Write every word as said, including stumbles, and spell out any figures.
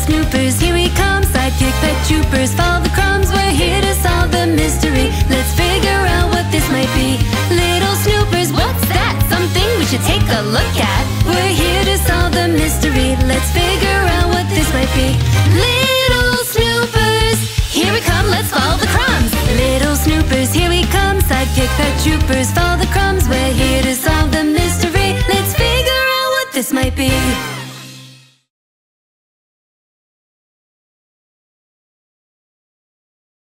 snoopers, here we come. Sidekick pet troopers, follow the crumbs. We're here to solve the mystery. Let's figure out what this might be. Little snoopers, what's that? Something we should take a look at. We're here to solve the mystery. Let's figure out what this might be.